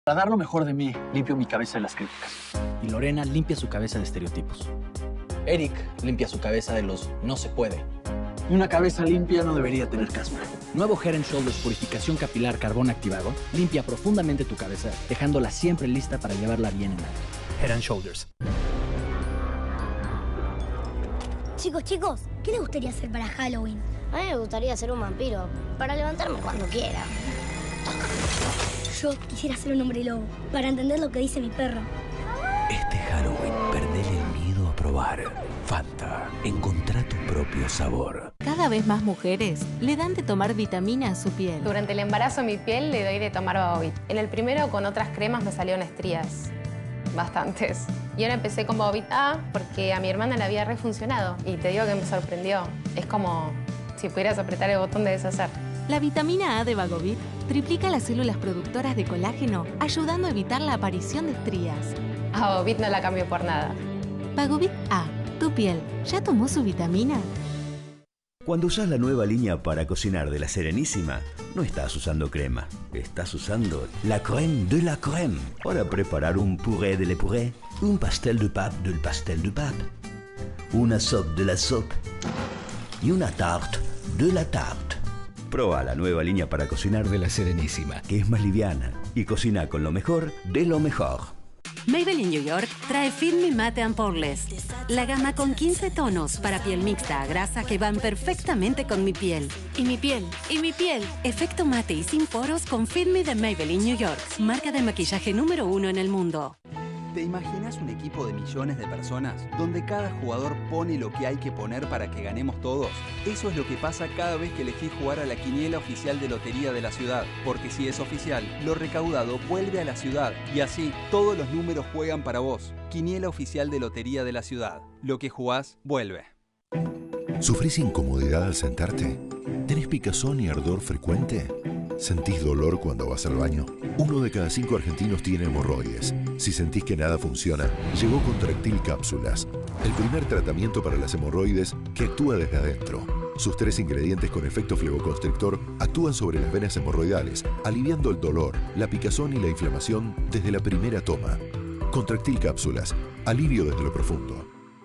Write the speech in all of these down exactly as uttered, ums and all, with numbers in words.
Para dar lo mejor de mí, limpio mi cabeza de las críticas. Y Lorena limpia su cabeza de estereotipos. Eric limpia su cabeza de los no se puede. Una cabeza limpia no debería tener caspa. Nuevo Head and Shoulders Purificación Capilar Carbón Activado limpia profundamente tu cabeza, dejándola siempre lista para llevarla bien en alto. Head and Shoulders. Chicos, chicos, ¿qué les gustaría hacer para Halloween? A mí me gustaría ser un vampiro, para levantarme cuando quiera. Yo quisiera ser un hombre lobo, para entender lo que dice mi perro. Este Halloween, perdele el miedo a probar. Fanta, encontrá tu propio sabor. Cada vez más mujeres le dan de tomar vitamina a su piel. Durante el embarazo a mi piel le doy de tomar Bobovit. En el primero con otras cremas me salieron estrías. Bastantes. Y ahora empecé con Bobovit A porque a mi hermana le había refuncionado. Y te digo que me sorprendió. Es como si pudieras apretar el botón de deshacer. La vitamina A de Bagovit triplica las células productoras de colágeno, ayudando a evitar la aparición de estrías. A Bobovit no la cambio por nada. Bagovit A. ¿Tu piel ya tomó su vitamina? Cuando usas la nueva línea para cocinar de La Serenísima, no estás usando crema, estás usando la crème de la crème para preparar un puré de le puré, un pastel de pape del pastel de pape, una soupe de la soupe y una tarte de la tarte. Proba la nueva línea para cocinar de La Serenísima, que es más liviana y cocina con lo mejor de lo mejor. Maybelline New York trae Fit Me Matte and Poreless, la gama con quince tonos para piel mixta a grasa que van perfectamente con mi piel. Y mi piel, y mi piel. Efecto mate y sin poros con Fit Me de Maybelline New York, marca de maquillaje número uno en el mundo. ¿Te imaginas un equipo de millones de personas donde cada jugador pone lo que hay que poner para que ganemos todos? Eso es lo que pasa cada vez que elegís jugar a la quiniela oficial de Lotería de la Ciudad, porque si es oficial, lo recaudado vuelve a la ciudad y así todos los números juegan para vos. Quiniela oficial de Lotería de la Ciudad. Lo que jugás, vuelve. ¿Sufrís incomodidad al sentarte? ¿Tenés picazón y ardor frecuente? ¿Sentís dolor cuando vas al baño? Uno de cada cinco argentinos tiene hemorroides. Si sentís que nada funciona, llegó Contractil Cápsulas, el primer tratamiento para las hemorroides que actúa desde adentro. Sus tres ingredientes con efecto fleboconstrictor actúan sobre las venas hemorroidales, aliviando el dolor, la picazón y la inflamación desde la primera toma. Contractil Cápsulas, alivio desde lo profundo.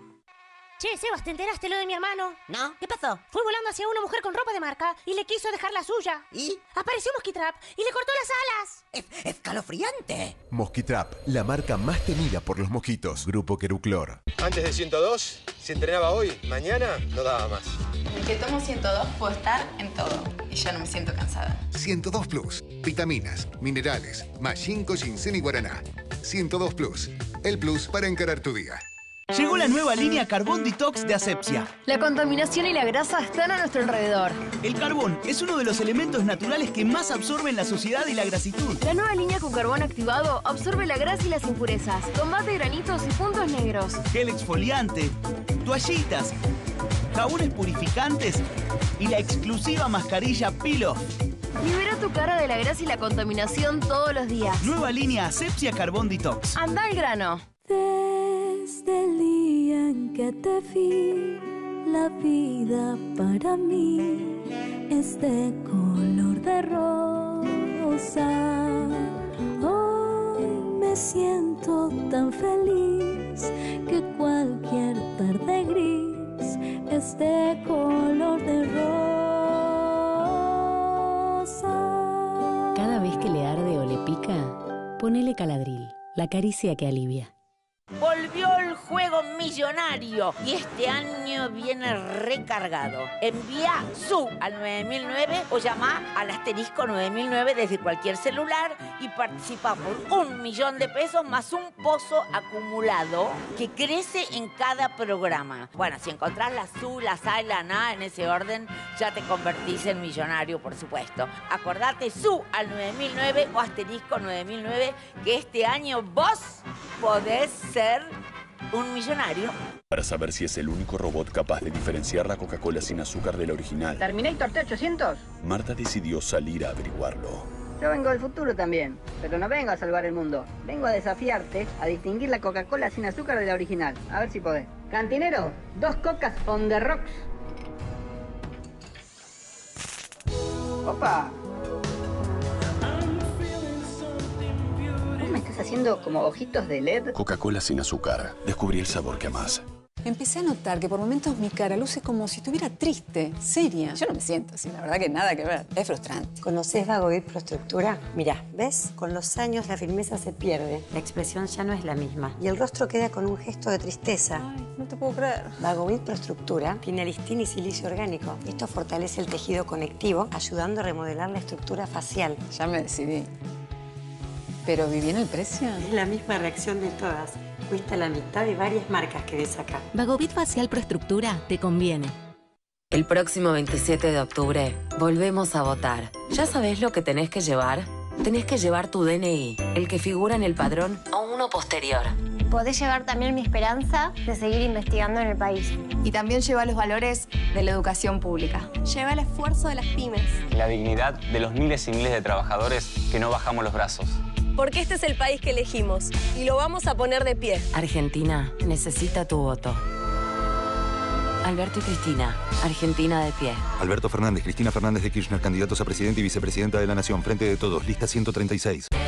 Che, Sebas, ¿te enteraste lo de mi hermano? No, ¿qué pasó? Fue volando hacia una mujer con ropa de marca y le quiso dejar la suya. ¿Y? Apareció Mosquitrap y le cortó las alas. Es escalofriante. Mosquitrap, la marca más temida por los mosquitos. Grupo Queruclor. Antes de ciento dos, si entrenaba hoy, mañana no daba más. Desde que tomo ciento dos puedo estar en todo y ya no me siento cansada. ciento dos Plus, vitaminas, minerales, más cinco ginseng y guaraná. ciento dos Plus, el plus para encarar tu día. Llegó la nueva línea Carbón Detox de Asepsia. La contaminación y la grasa están a nuestro alrededor. El carbón es uno de los elementos naturales que más absorben la suciedad y la grasitud. La nueva línea con carbón activado absorbe la grasa y las impurezas, combate granitos y puntos negros. Gel exfoliante, toallitas, jabones purificantes y la exclusiva mascarilla Peel-Off. Libera tu cara de la grasa y la contaminación todos los días. Nueva línea Asepsia Carbón Detox. Anda al grano. Desde el día en que te vi, la vida para mí es de color de rosa. Hoy me siento tan feliz que cualquier tarde gris es de color de rosa. Cada vez que le arde o le pica, ponele Caladril, la caricia que alivia. Volvió el juego millonario y este año viene recargado. Envía SU al nueve mil nueve o llama al asterisco nueve mil nueve desde cualquier celular y participa por un millón de pesos más un pozo acumulado que crece en cada programa. Bueno, si encontrás la SU, la S A y la N A en ese orden, ya te convertís en millonario, por supuesto. Acordate SU al nueve mil nueve o asterisco nueve mil nueve que este año vos podés ser un millonario. Para saber si es el único robot capaz de diferenciar la Coca-Cola sin azúcar de la original, ¿Terminator T ochocientos? Marta decidió salir a averiguarlo. Yo vengo del futuro también, pero no vengo a salvar el mundo. Vengo a desafiarte a distinguir la Coca-Cola sin azúcar de la original. A ver si podés. Cantinero, dos cocas on the rocks. ¡Opa! haciendo como ojitos de L E D. Coca-Cola sin azúcar. Descubrí el sabor que amás. Empecé a notar que por momentos mi cara luce como si estuviera triste, seria. Yo no me siento así, la verdad que nada que ver. Es frustrante. ¿Conocés Vagovit Prostructura? Mirá, ¿ves? Con los años la firmeza se pierde. La expresión ya no es la misma. Y el rostro queda con un gesto de tristeza. Ay, no te puedo creer. Vagovit Prostructura tiene elastina y silicio orgánico. Esto fortalece el tejido conectivo, ayudando a remodelar la estructura facial. Ya me decidí. ¿Pero vi bien el precio? Es la misma reacción de todas. Cuesta la mitad de varias marcas que ves acá. Vagovit Facial Proestructura te conviene. El próximo veintisiete de octubre volvemos a votar. ¿Ya sabés lo que tenés que llevar? Tenés que llevar tu D N I, el que figura en el padrón, o uno posterior. Podés llevar también mi esperanza de seguir investigando en el país. Y también lleva los valores de la educación pública. Lleva el esfuerzo de las pymes. La dignidad de los miles y miles de trabajadores que no bajamos los brazos. Porque este es el país que elegimos y lo vamos a poner de pie. Argentina necesita tu voto. Alberto y Cristina, Argentina de pie. Alberto Fernández, Cristina Fernández de Kirchner, candidatos a presidente y vicepresidenta de la Nación. Frente de Todos, lista ciento treinta y seis.